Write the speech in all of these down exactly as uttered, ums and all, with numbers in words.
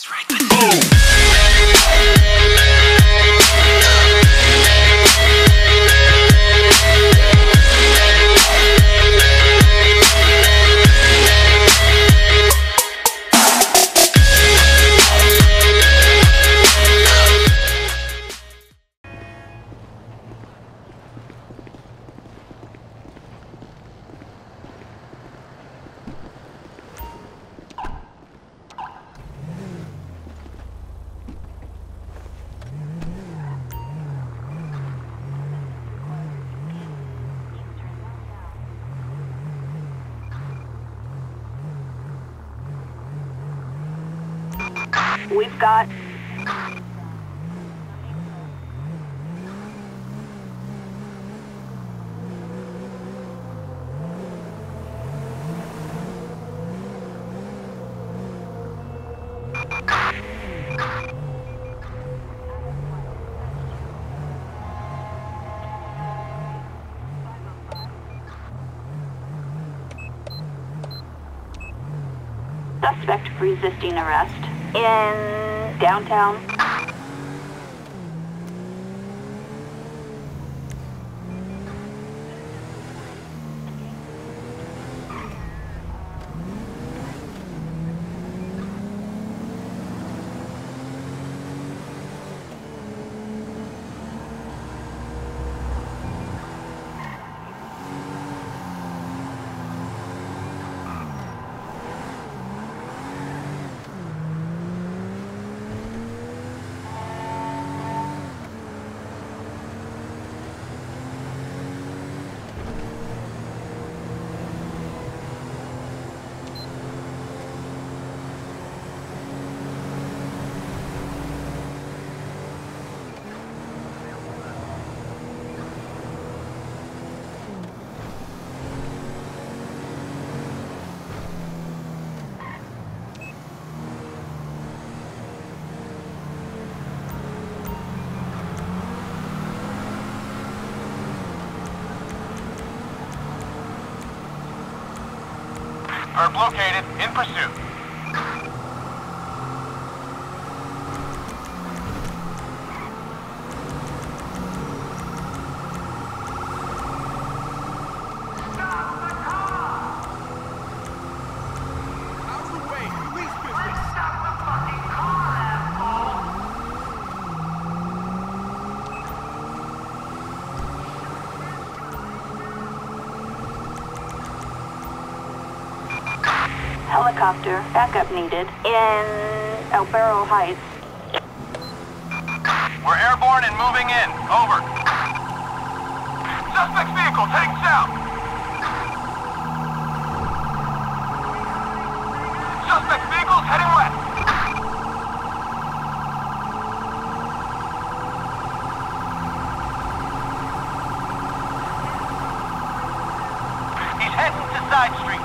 We've got... Suspect resisting arrest in downtown. Perp located, in pursuit. Helicopter backup needed in El Barro Heights. We're airborne and moving in. Over. Suspect's vehicle heading south. Suspect's vehicle heading west. He's heading to side streets.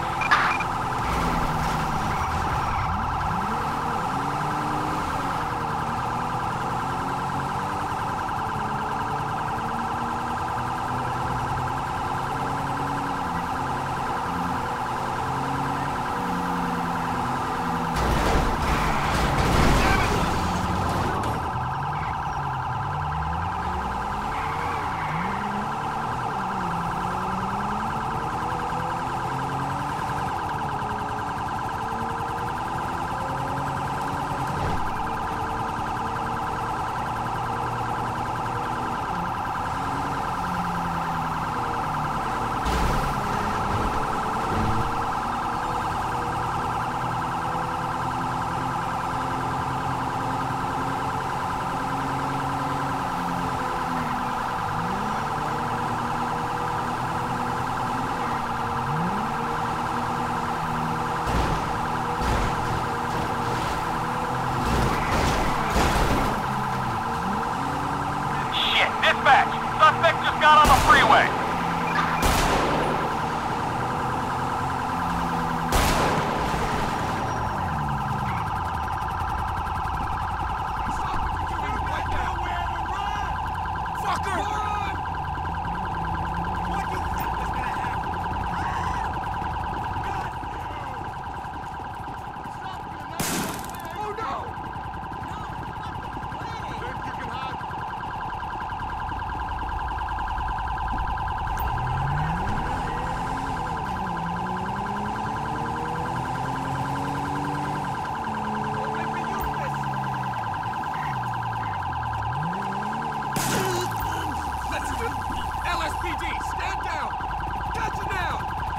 Got you! L S P D, stand down! Got you now!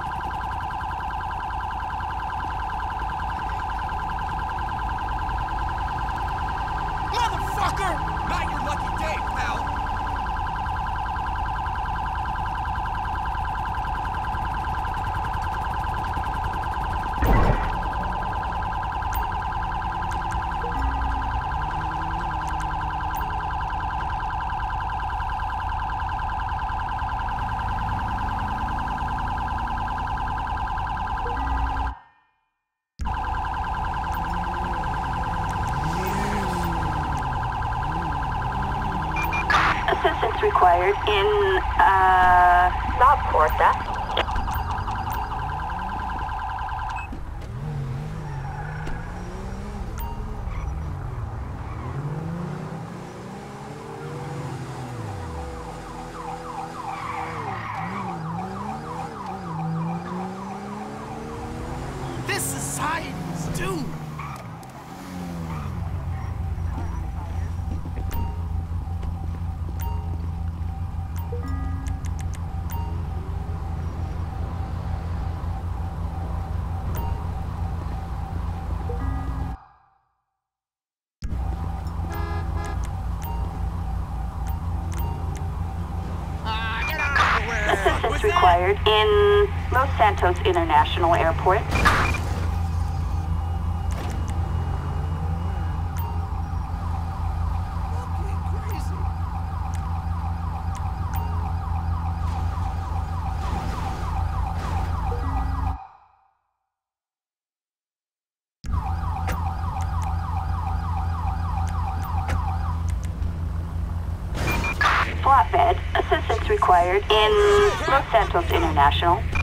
Motherfucker! Not your lucky day, pal! Assistance required in, uh, South Porta. This society's doomed! Assistance required in Los Santos International Airport. Flatbed. Assistance required in Los Santos International.